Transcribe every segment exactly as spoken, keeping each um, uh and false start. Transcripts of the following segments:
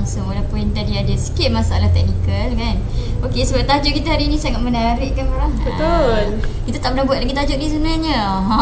langsung walaupun tadi ada sikit masalah teknikal kan. Okey, sebab tajuk kita hari ni sangat menarik kan Farah? Betul. Ha, kita tak pernah buat lagi tajuk ni sebenarnya. Ha.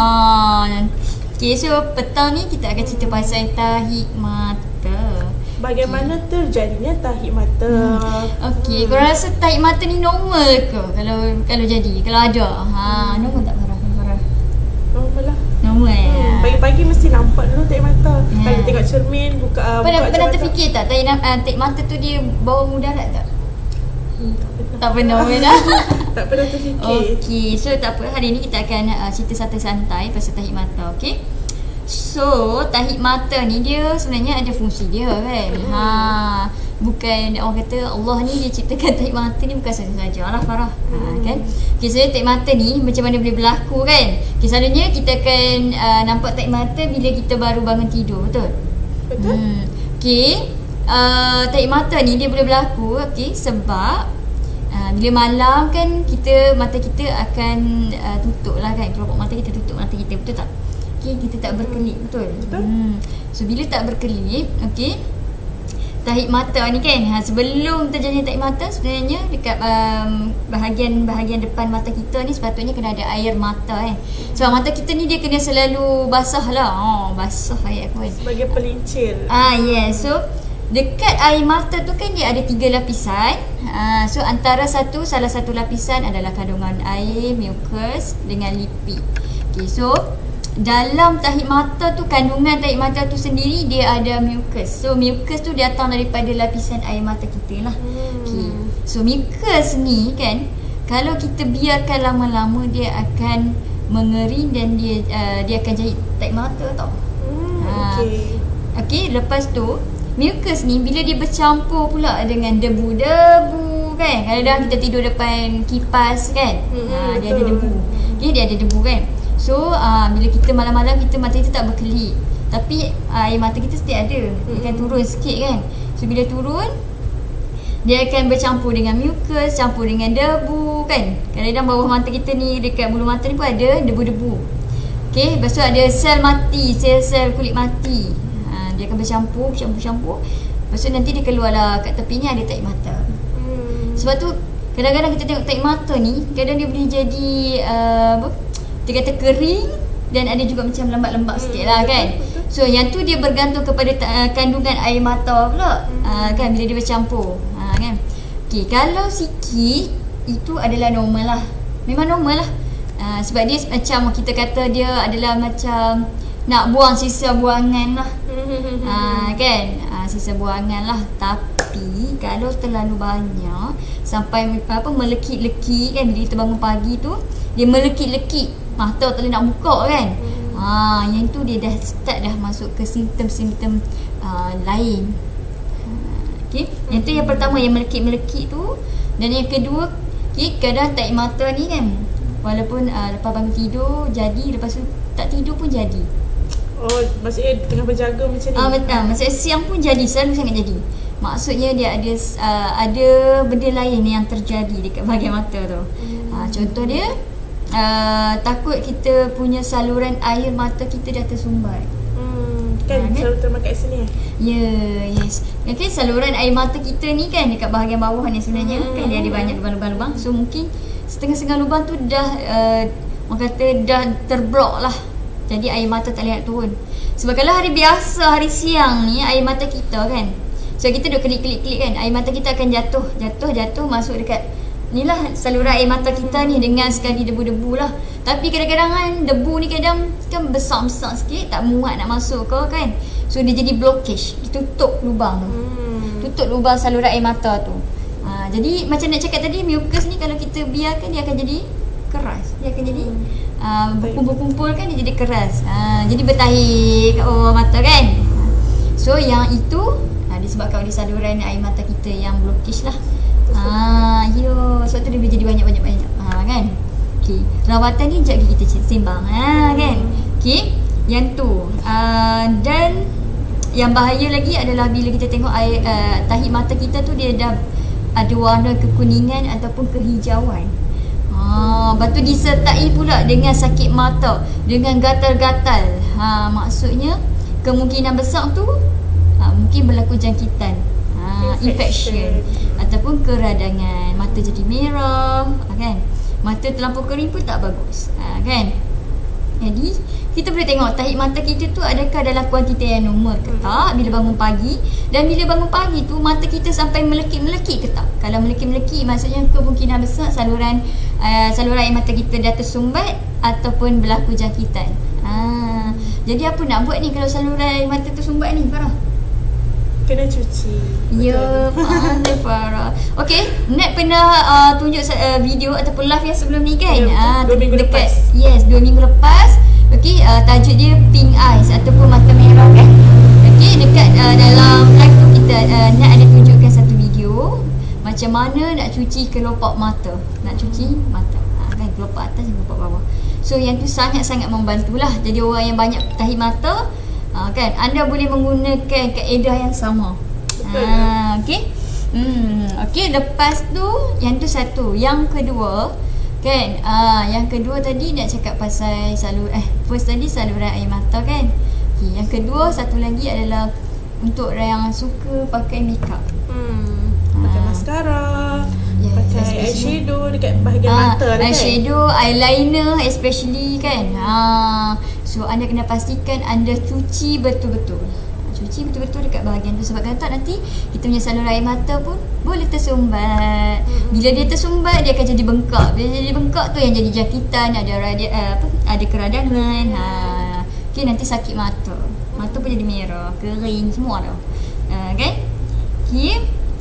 Okey, so petang ni kita akan cerita pasal tahi mata. Bagaimana terjadinya tahi mata? Hmm. Okey, hmm. korang rasa tahi mata ni normal ke kalau kalau jadi, kalau ada? Ha, normal tak Farah? Farah. Normal lah. Normal ya. Hmm, pagi-pagi mesti nampak dulu tahi mata. Ya. Kalau tengok cermin, buka uh, Pernah, buka pernah cermin terfikir tak tahi, uh, tahi mata tu dia bawa mudarat tak? Hmm, tak pernah. Tak pernah pernah. Tak pernah terfikir. Okey, so tak apa, hari ni kita akan uh, cerita santai-santai pasal tahi mata, okey? So, tahi mata ni dia sebenarnya ada fungsi dia kan. Mm. Ha, bukan orang kata Allah ni dia ciptakan tahi mata ni bukan saja-saja lah Farah. Mm. Ha, kan? Okey, so tahi mata ni macam mana boleh berlaku kan? Okey, selalunya kita akan uh, nampak tahi mata bila kita baru bangun tidur, betul? Betul. Hmm. Okey, uh, tahi mata ni dia boleh berlaku okey sebab uh, bila malam kan kita mata kita akan uh, tutup lah kan. Kelopak mata kita tutup mata kita, betul tak? Okey, kita tak berkelip, betul? Betul. Hmm. So bila tak berkelip, okey, tahi mata ni kan, ha, sebelum terjadi tahi mata sebenarnya dekat um, bahagian-bahagian depan mata kita ni sepatutnya kena ada air mata eh. Sebab mata kita ni dia kena selalu basah lah. Oh, basah ayat aku kan. Sebagai pelincir. Ah, yes. So dekat air mata tu kan dia ada tiga lapisan. Ah, so antara satu salah satu lapisan adalah kandungan air, mucus dengan lipid. Okey, so dalam tahi mata tu, kandungan tahi mata tu sendiri dia ada mucus. So mucus tu datang daripada lapisan air mata kita lah. Hmm. Okay. So mucus ni kan, kalau kita biarkan lama-lama dia akan mengering dan dia uh, dia akan jadi tahi mata tau. Hmm, Ha. okey. Okey, lepas tu mucus ni bila dia bercampur pula dengan debu-debu kan. Kadang-kadang kita tidur depan kipas kan. Hmm, Ha, dia ada betul. debu. Okey, dia ada debu kan. So uh, bila kita malam-malam kita mata kita tak berkelip, tapi uh, air mata kita still ada. Dia akan turun sikit kan. So bila turun dia akan bercampur dengan mucus, campur dengan debu kan. Kadang-kadang bawah mata kita ni, dekat bulu mata ni pun ada debu-debu. Okey, lepas tu ada sel mati, sel-sel kulit mati. Ha, dia akan bercampur, campur-campur. Lepas tu nanti dia keluarlah kat tepinya ada tahi mata. Hmm. Sebab tu kadang-kadang kita tengok tahi mata ni, kadang dia boleh jadi uh, apa? Dia kata kering dan ada juga macam lembab-lembab hmm, sikit lah kan. betul, betul. So yang tu dia bergantung kepada uh, kandungan air mata pula. Hmm. Uh, kan bila dia bercampur. Uh, kan. Okey, kalau sikit itu adalah normal lah. Memang normal lah. Uh, sebab dia macam kita kata dia adalah macam nak buang sisa buangan lah. uh, kan. Uh, sisa buangan lah. Tapi kalau terlalu banyak sampai apa melekit-lekit kan, bila kita bangun pagi tu dia melekit-lekit, mata tak boleh nak buka kan. Hmm. Ha, yang tu dia dah start dah masuk ke simptom-simptom uh, lain. Ha, okey, yang tu yang pertama yang melekit-melekit tu. Dan yang kedua, okey, kadang tahi mata ni kan, walaupun uh, lepas bangun tidur jadi, lepas tu tak tidur pun jadi. Oh, maksudnya tengah berjaga macam ni. Ah, betul. Maksudnya siang pun jadi, selalu sangat jadi. Maksudnya dia ada uh, ada benda lain yang terjadi dekat bahagian mata tu. Hmm. Ha, contoh dia Uh, takut kita punya saluran air mata kita dah tersumbat. Hmm, kan Ha, selalu termakan kat sini eh. Ya, yeah, yes. Okay, saluran air mata kita ni kan dekat bahagian bawah ni sebenarnya hmm. kan dia ada banyak lubang-lubang. So mungkin setengah-setengah lubang tu dah uh, orang kata dah terblok lah. Jadi air mata tak boleh nak turun. Sebab kalau hari biasa, hari siang ni air mata kita kan, so kita duk kelip-kelip-kelip kan, air mata kita akan jatuh, jatuh, jatuh masuk dekat inilah saluran air mata kita ni dengan sekali debu-debu lah. Tapi kadang-kadang kan debu ni kadang kan besar-besar sikit, tak muat nak masuk ke kan. So dia jadi blockage, dia tutup lubang tu. Hmm. Tutup lubang saluran air mata tu. Ha, jadi macam nak cakap tadi, mucus ni kalau kita biarkan dia akan jadi keras. Dia akan jadi uh, berkumpul-kumpul kan, dia jadi keras. Ha, jadi bertahi kat bawah mata kan. So yang itu ha, disebabkan oleh saluran air mata kita yang blockage lah. Ah, yo, sebab tu dia boleh jadi banyak-banyak-banyak. Ha, kan? Okey, rawatan ni sekejap lagi kita sembang. Ha, kan? Okey, yang tu. Uh, dan yang bahaya lagi adalah bila kita tengok air uh, tahi mata kita tu dia dah ada warna kekuningan ataupun kehijauan. Ha, lepas tu disertai pula dengan sakit mata, dengan gatal-gatal. Ha, maksudnya kemungkinan besar tu ha, mungkin berlaku jangkitan. Ha, infection ataupun keradangan, mata jadi merah, kan. Mata terlampau kering pun tak bagus, ha, kan. Jadi kita boleh tengok tahi mata kita tu adakah dalam kuantiti yang normal ke tak bila bangun pagi, dan bila bangun pagi tu mata kita sampai melekit-melekit ke tak. Kalau melekit-melekit maksudnya kemungkinan besar saluran uh, saluran air mata kita dah tersumbat ataupun berlaku jangkitan. Ha, jadi apa nak buat ni kalau saluran air mata tersumbat ni, Farah? Kena cuci. Ya, pandai Farah. Okey, Nat pernah uh, tunjuk uh, video ataupun live yang sebelum ni kan? Ya, uh, dua minggu dekat, lepas. Yes, dua minggu lepas. Okey, uh, tajuk dia pink eyes ataupun mata merah kan? Okey, dekat uh, dalam live tu kita uh, Nat ada tunjukkan satu video macam mana nak cuci kelopak mata. Nak cuci mata. Ha, kan, kelopak atas dan kelopak bawah. So yang tu sangat-sangat membantulah. Jadi orang yang banyak tahi mata, Ha, kan, anda boleh menggunakan kaedah yang sama. Betul. Ha, okey. Hmm, okey, lepas tu yang tu satu. Yang kedua, kan, ah yang kedua tadi nak cakap pasal salur eh first tadi saluran air mata kan. Okey, yang kedua satu lagi adalah untuk orang yang suka pakai makeup. Hmm, pakai Ah. mascara, Yes, pakai especially- eyeshadow dekat bahagian Ah, mata tu kan. eyeshadow, eyeliner especially kan. Ha, so anda kena pastikan anda cuci betul-betul. Cuci betul-betul dekat bahagian tu sebab kalau tak nanti kita punya saluran air mata pun boleh tersumbat. Bila dia tersumbat dia akan jadi bengkak. Bila dia jadi bengkak tu yang jadi jangkitan, ada radia, uh, apa ada keradangan. Ha, okey nanti sakit mata. Mata pun jadi merah, kering semua dah. Uh, kan? Okey.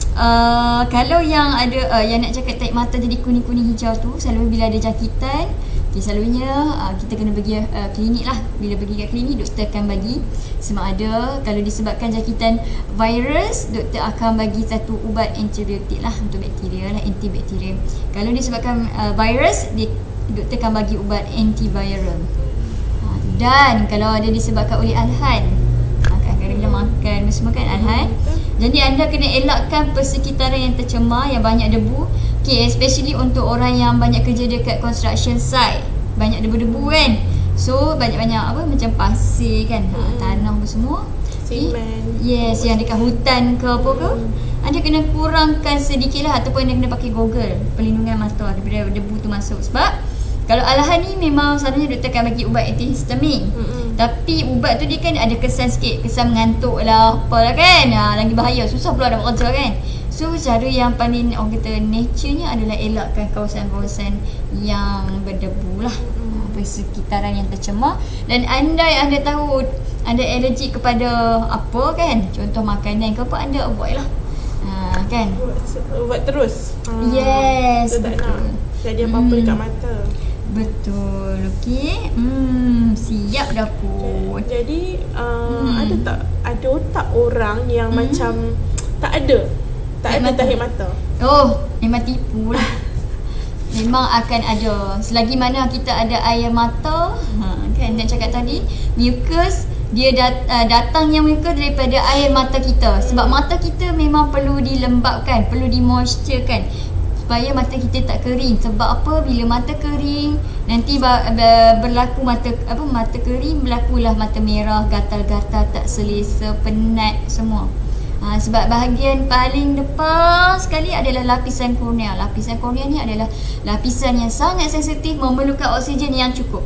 Uh, kalau yang ada uh, yang nak cakap tarik mata jadi kuning-kuning hijau tu selalu bila ada jangkitan, okay, selalunya uh, kita kena pergi uh, klinik lah. Bila pergi kat klinik doktor akan bagi sama ada kalau disebabkan jangkitan virus, doktor akan bagi satu ubat antibiotik lah untuk bakteria lah, antibakteria. Kalau disebabkan uh, virus, dia, doktor akan bagi ubat antiviral. Uh, dan kalau ada disebabkan oleh alhan, kadang-kadang bila makan semua kan alhan. Jadi anda kena elakkan persekitaran yang tercemar, yang banyak debu. Okay, especially untuk orang yang banyak kerja dekat construction site, banyak debu-debu kan. So banyak-banyak apa macam pasir kan, ha, tanah apa semua. Semen. Yes, yang dekat hutan ke apa ke. Anda kena kurangkan sedikit lah ataupun anda kena pakai goggle pelindungan mata daripada debu tu masuk. Sebab kalau alahan ni memang selalunya doktor akan bagi ubat antihistamin. Mm-mm. Tapi ubat tu dia kan ada kesan sikit, kesan mengantuk lah apalah kan. Ha, lagi bahaya, susah pula nak bekerja kan. So cara yang paling orang kata naturenya adalah elakkan kawasan-kawasan yang berdebu lah. Ha, persekitaran yang tercemar. Dan andai anda tahu anda allergic kepada apa kan, contoh makanan ke apa, anda avoid lah. Ha, kan. Ubat, ubat terus. Ah, Yes, kita tak betul. nak jadi apa-apa Hmm. dekat mata. Betul. Okey. Hmm, siap dah pun. Jadi uh, Hmm. ada tak ada tak orang yang Hmm. macam tak ada tak Tahi ada mata. tahi mata. Oh, memang tipu lah. Memang akan ada. Selagi mana kita ada air mata, ha, kan nak cakap tadi, mucus dia dat, uh, datangnya mucus daripada air mata kita. Sebab mata kita memang perlu dilembabkan, perlu dimoisturekan supaya mata kita tak kering. Sebab apa? Bila mata kering, nanti ba- ba- berlaku mata apa mata kering, berlakulah mata merah, gatal-gatal, tak selesa, penat semua. Ha, sebab bahagian paling depan sekali adalah lapisan kornea. Lapisan kornea ni adalah lapisan yang sangat sensitif, memerlukan oksigen yang cukup.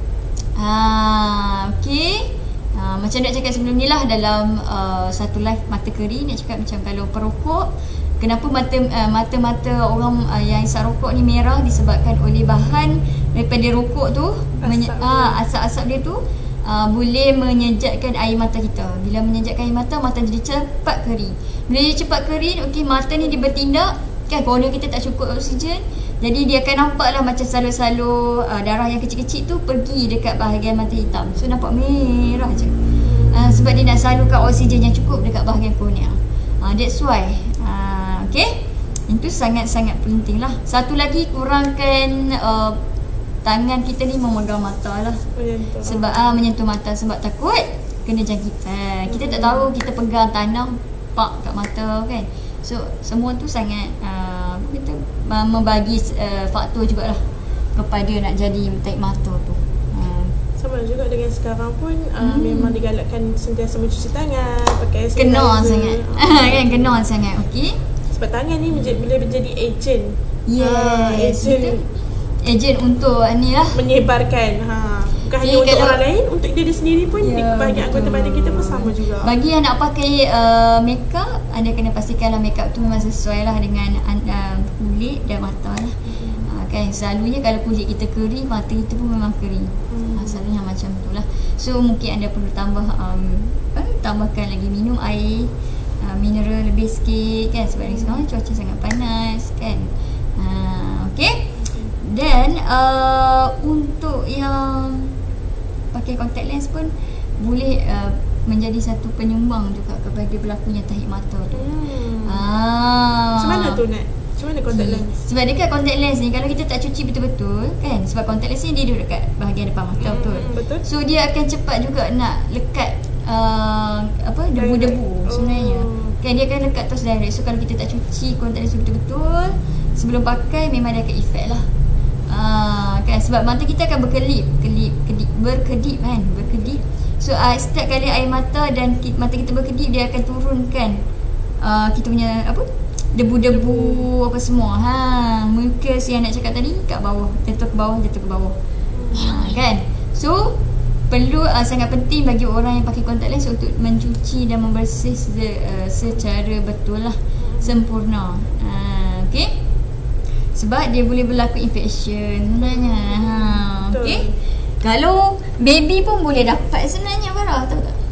Ha, okey. Ha, macam nak cakap sebelum ni lah dalam uh, satu live mata kering, nak cakap macam kalau perokok, kenapa mata uh, mata-mata orang uh, yang isap rokok ni merah disebabkan oleh bahan daripada rokok tu, menye- Asap ah, asap-asap dia tu uh, boleh menyejatkan air mata kita. Bila menyejatkan air mata, mata jadi cepat kering. Bila dia cepat kering, okey, mata ni dia bertindak, kan kornea kita tak cukup oksigen. Jadi dia akan nampaklah macam salur-salur uh, darah yang kecil-kecil tu pergi dekat bahagian mata hitam. So nampak merah je. Uh, sebab dia nak salurkan oksigen yang cukup dekat bahagian kornea. Uh, that's why. Uh, okay. Itu sangat-sangat penting lah. Satu lagi, kurangkan uh, tangan kita ni memegang mata lah. Menyentuh. Sebab ah menyentuh mata, sebab takut kena jangkitan. Kita tak tahu kita pegang tanah pak kat mata kan. So semua tu sangat uh, kita membagi uh, faktor jugalah kepada nak jadi tarik mata tu. Uh, Sama juga dengan sekarang pun uh, Hmm. memang digalakkan sentiasa mencuci tangan, pakai Kena sanitizer. sangat. Ah. Kan kena sangat. Okey. Sebab tangan ni menjadi, boleh menjadi ejen. Ah, Yes. ejen Betul. Ejen untuk ni lah. menyebarkan. Ha. Bukan hanya Jadi untuk kalau- orang lain, untuk diri sendiri pun, Ya, di bahagian anggota betul. badan kita pun sama juga. Bagi yang nak pakai uh, makeup, anda kena pastikanlah makeup tu memang sesuai lah dengan uh, kulit dan mata lah. Uh, kan selalunya kalau kulit kita kering, mata kita pun memang kering. Hmm. Uh, selalunya macam tu lah. So mungkin anda perlu tambah um, uh, tambahkan lagi minum air, uh, mineral lebih sikit kan, sebab ni sekarang cuaca sangat panas kan. Uh, okay. Dan uh, untuk yang pakai contact lens pun boleh uh, menjadi satu penyumbang juga kepada berlakunya tahi mata tu. Hmm. Ah. Macam mana tu Nat? Macam mana contact Okay. lens? Sebab dekat contact lens ni kalau kita tak cuci betul-betul kan, sebab contact lens ni dia duduk dekat bahagian depan mata Hmm, betul. betul. So dia akan cepat juga nak lekat uh, apa debu-debu Direct. sebenarnya. Oh. Kan dia akan lekat terus direct. So kalau kita tak cuci contact lens tu betul-betul sebelum pakai, memang dia akan efek lah. Ah, kan sebab mata kita akan berkelip, kelip, kedip, berkedip kan, berkedip. So uh, setiap kali air mata dan ki, mata kita berkedip, dia akan turunkan uh, kita punya apa? Debu-debu apa semua. Ha, mucus yang nak cakap tadi kat bawah, jatuh ke bawah, jatuh ke bawah. Ha, kan? So perlu uh, sangat penting bagi orang yang pakai contact lens untuk mencuci dan membersih se, uh, secara betul lah, sempurna. Uh, okay? Sebab dia boleh berlaku infection sebenarnya. Ha, Betul. okey. Kalau baby pun boleh dapat sebenarnya, Farah, tahu tak?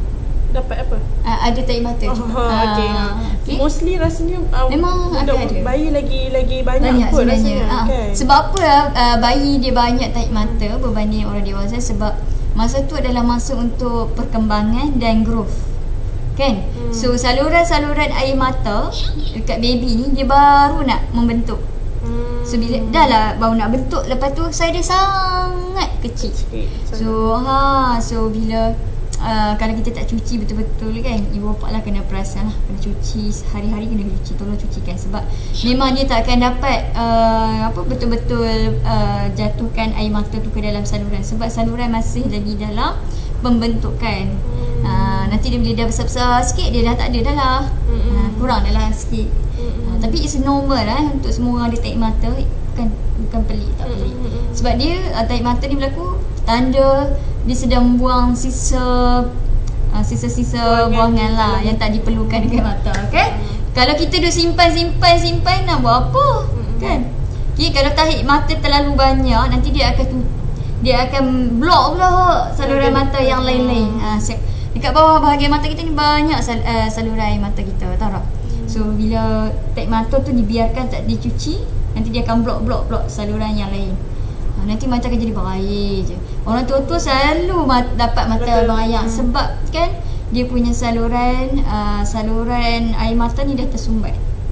Dapat apa? Uh, ada tahi mata Oh, juga. okay. Ah, okey. Mostly rasanya uh, Memang budak akan ada. bayi lagi lagi banyak, Banyak kot sebenarnya. rasanya Ah, kan. sebab apa uh, bayi dia banyak tahi mata berbanding orang dewasa? Sebab masa tu adalah masa untuk perkembangan dan growth. Kan? Hmm. So saluran-saluran air mata dekat baby ni dia baru nak membentuk. Hmm. So bila dah lah baru nak bentuk, lepas tu saya dia sangat kecil. Sikit, sangat. So ha so bila uh, kalau kita tak cuci betul-betul kan, ibu bapa lah kena perasan lah, kena cuci hari-hari, kena cuci, tolong cucikan sebab memang dia tak akan dapat uh, apa betul-betul uh, jatuhkan air mata tu ke dalam saluran sebab saluran masih lagi dalam pembentukan. Hmm. Uh, nanti dia bila dah besar-besar sikit dia dah tak ada dah lah. Hmm. Uh, kurang dah lah sikit. Hmm. Uh, tapi it's normal lah untuk semua orang ada tahi mata, bukan bukan pelik, tak pelik. Hmm. Sebab dia uh, tahi mata ni berlaku tanda dia sedang buang sisa uh, sisa-sisa Buangan buangan lah dalam- yang tak diperlukan dekat mata, kan? Hmm. Kalau kita duk simpan simpan simpan nak buat apa? Hmm. Kan? Okay, kalau tahi mata terlalu banyak, nanti dia akan tu, dia akan block pula saluran Dia- mata yang lain-lain. Ha, dekat bawah bahagian mata kita ni banyak sal, uh, saluran air mata kita, tahu tak? So bila tahi mata tu dibiarkan tak dicuci, nanti dia akan block-block-block saluran yang lain. Ha, nanti mata akan jadi berair je. Orang tua-tua selalu mat, dapat mata Betul. berair Hmm. sebab kan dia punya saluran uh, saluran air mata ni dah tersumbat.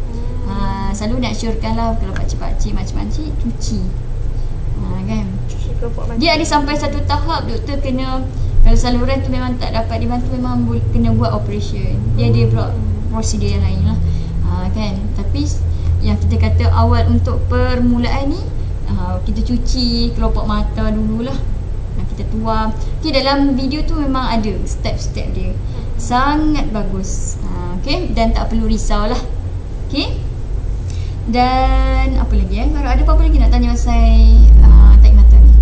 Ha, selalu nak syorkan lah kalau pakcik-pakcik, makcik-makcik cuci. Ha, kan? Cuci kelopak mata. Dia ada sampai satu tahap doktor kena, kalau saluran tu memang tak dapat dibantu, memang boleh, kena buat operation. Dia ada pula prosedur yang lain lah. Ha, kan? Tapi yang kita kata awal untuk permulaan ni, ha, kita cuci kelopak mata dululah. Ha, kita tuang. Okay, dalam video tu memang ada step-step dia. Sangat bagus. Ha, okay? Dan tak perlu risau lah. Okay? Dan apa lagi eh? Kalau ada apa-apa lagi nak tanya pasal uh, tahi mata ni?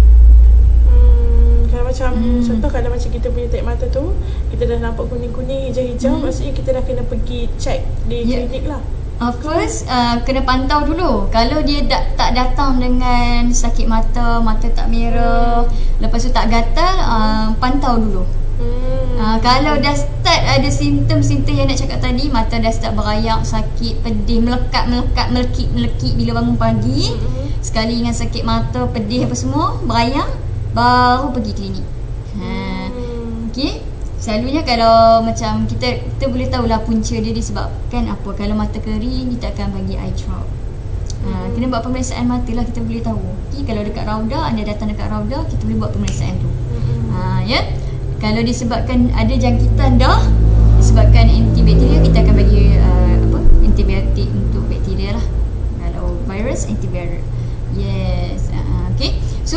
Hmm, kalau macam Hmm. contoh kalau macam kita punya tahi mata tu, kita dah nampak kuning-kuning, hijau-hijau, Hmm. maksudnya kita dah kena pergi check di Ya. klinik lah. Uh, first uh, kena pantau dulu. Kalau dia da- tak datang dengan sakit mata, mata tak merah, lepas tu tak gatal, uh, pantau dulu. Hmm. Uh, kalau dah start ada simptom-simptom yang nak cakap tadi, mata dah start berayak, sakit, pedih, melekat, melekat, melekit, melekit bila bangun pagi, Hmm. sekali dengan sakit mata, pedih apa semua, berayak, baru pergi klinik. Ha. Hmm. Okey. Selalunya kalau macam kita kita boleh tahulah punca dia disebabkan apa. Kalau mata kering, kita akan bagi eye drop. Ha, kena buat pemeriksaan mata lah, kita boleh tahu. Okey, kalau dekat Rauda, anda datang dekat Rauda, kita boleh buat pemeriksaan tu. Hmm. Ha, ya. Kalau disebabkan ada jangkitan dah, disebabkan antibakteria, kita akan bagi uh, apa? Antibiotik untuk bakteria lah. Kalau virus, antiviral. Yes. Uh, okay. So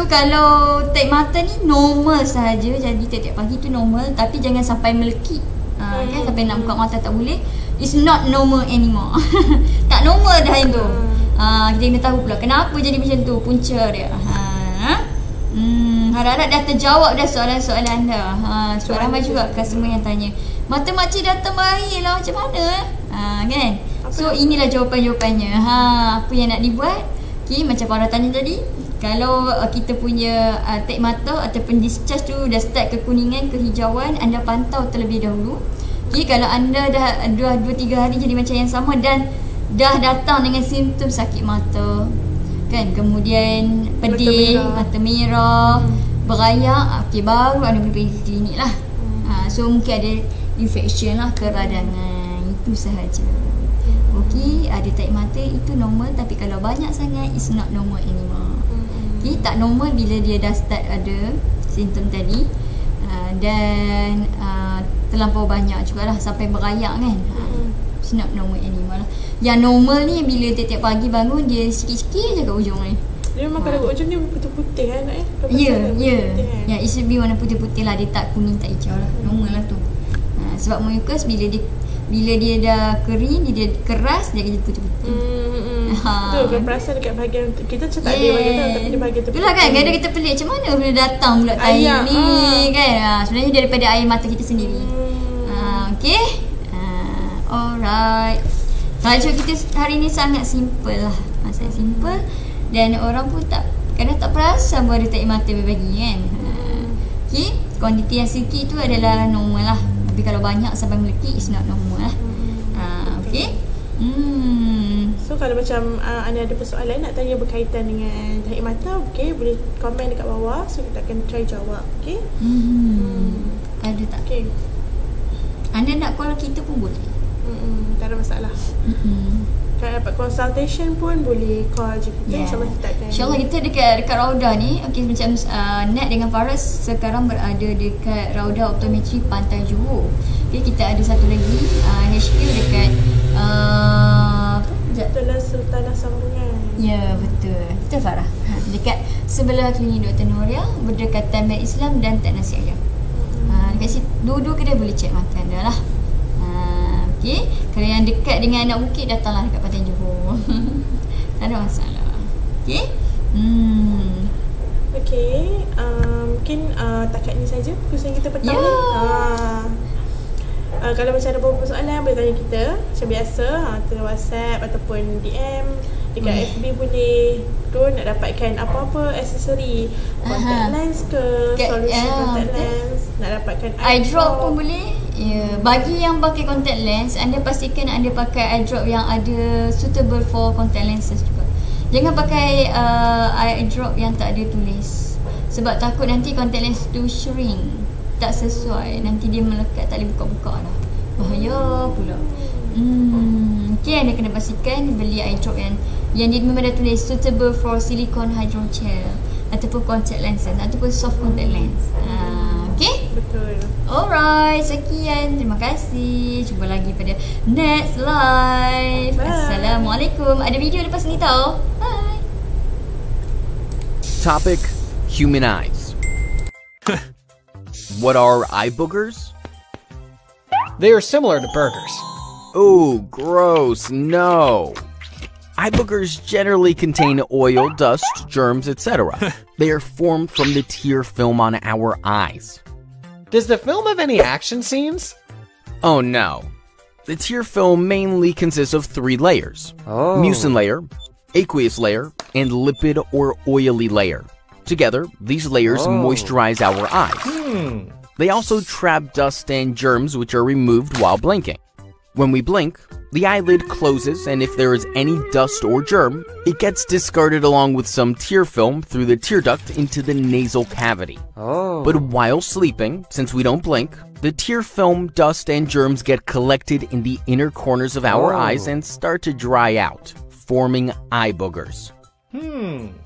So kalau tape mata ni normal sahaja. Jadi tiap-tiap pagi tu normal, tapi jangan sampai melekit. Ha, Hmm. kan sampai nak buka mata tak boleh. It's not normal anymore. Tak normal dah itu. Ha, kita kena tahu pula kenapa jadi macam tu, punca dia. Ha. Hmm, harap-harap dah terjawab dah soalan-soalan anda. Ha, sebab ramai juga customer yang tanya, mata makcik datang baik lah, macam mana? Ha, kan? So inilah jawapan-jawapannya. Ha, apa yang nak dibuat? Okay, macam Farah tanya tadi, kalau uh, kita punya uh, tape mata ataupun discharge tu dah start kekuningan, kehijauan, anda pantau terlebih dahulu. Okay, kalau anda dah dua tiga hari jadi macam yang sama dan dah datang dengan simptom sakit mata, kan, kemudian pedih, mata merah, mata merah hmm. berayak, okay, baru anda boleh pergi klinik lah. hmm. ha, So mungkin ada infection lah, keradangan, itu sahaja. Okay, ada tape mata itu normal, tapi kalau banyak sangat it's not normal anymore. Okay, tak normal bila dia dah start ada simptom tadi, uh, dan uh, terlampau banyak jugalah sampai berayak, kan. uh, It's not normal anymore lah. Yang normal ni bila tiap-tiap pagi bangun dia sikit-sikit je kat ujung ni. Dia memang kalau kat ujung ni putih-putih kan, eh? Ya, ya. Ya, it should be warna putih-putih lah. Dia tak kuning, tak hijau lah. Normal lah tu. Ha, sebab mucus bila dia bila dia dah kering, dia, dia keras, dia jadi putih-putih. Hmm, ha. Betul, kita perasan dekat bahagian kita macam tak ada bahagian tu, tapi dia bahagian tu. Itulah kan, kadang kita pelik macam mana bila datang pula tahi Ayak, ni, ha. kan. Ha, sebenarnya daripada air mata kita sendiri. Hmm. Ha, okay. Ha, alright. Tajuk kita hari ni sangat simple lah. Ha, sangat simple. Dan orang pun tak, kadang tak perasan baru tahi mata berbagi, kan. Ha, okay. Kuantiti yang sikit tu adalah normal lah. Tapi kalau banyak sampai melekit, it's not normal lah. Ha, okay. Hmm. So kalau macam uh, anda ada persoalan nak tanya berkaitan dengan tahi mata, okay, boleh komen dekat bawah. So kita akan try jawab, okay. Hmm. hmm. Ada tak? Okay. Anda nak call kita pun boleh. Hmm, tak ada masalah. Hmm. Kalau dapat consultation pun boleh call je kita. Yeah. InsyaAllah kita akan. InsyaAllah kita dekat dekat Rauda ni. Okay, macam uh, Nat dengan Faraz sekarang berada dekat Rauda Optometri Pantai Johor. Okay, kita ada satu lagi uh, H Q dekat uh, apa? Sekejap. Itulah Sultanah Sambungan. Ya, betul. Betul Farah. Ha, dekat sebelah klinik Doktor Noria, berdekatan Bank Islam dan Tan Nasi Ayam. Hmm. Ha, dekat situ dua-dua kedai boleh check mata anda lah. Ha, okay. Kalau yang dekat dengan anak bukit, datanglah dekat Pantai Johor. Tak ada masalah. Okay. Hmm. Okay, uh, mungkin uh, takat ni saja perkongsian kita petang Ya. ni. Uh, uh, kalau macam ada beberapa soalan, boleh tanya kita macam biasa, uh, tu WhatsApp ataupun D M dekat boleh. F B boleh. Tu nak dapatkan apa-apa aksesori, contact Aha. lens ke, Kat- solution ah, contact betul. lens, nak dapatkan Eye drop pun boleh. Ya, bagi yang pakai contact lens, anda pastikan anda pakai eye drop yang ada suitable for contact lenses juga. Jangan pakai uh, eye drop yang tak ada tulis. Sebab takut nanti contact lens tu shrink, tak sesuai. Nanti dia melekat, tak boleh buka-buka dah. Bahaya pula. Hmm, okay, anda kena pastikan beli eye drop yang yang dia memang dah tulis suitable for silicone hydrogel ataupun contact lenses ataupun soft contact lens. Uh, okay? Betul. Alright, sekian. Terima kasih. Jumpa lagi pada next live. Bye. Assalamualaikum. Ada video lepas ni tau. Bye. Topic: human eyes. What are eye boogers? They are similar to burgers. Oh, gross, no. Eye boogers generally contain oil, dust, germs, et cetera. They are formed from the tear film on our eyes. Does the film have any action scenes? Oh no. The tear film mainly consists of three layers. Oh. Mucin layer, aqueous layer, and lipid or oily layer. Together, these layers Oh. moisturize our eyes. Hmm. They also trap dust and germs which are removed while blinking. When we blink, the eyelid closes, and if there is any dust or germ, it gets discarded along with some tear film through the tear duct into the nasal cavity. Oh. But while sleeping, since we don't blink, the tear film, dust, and germs get collected in the inner corners of our Oh. eyes and start to dry out, forming eye boogers. Hmm.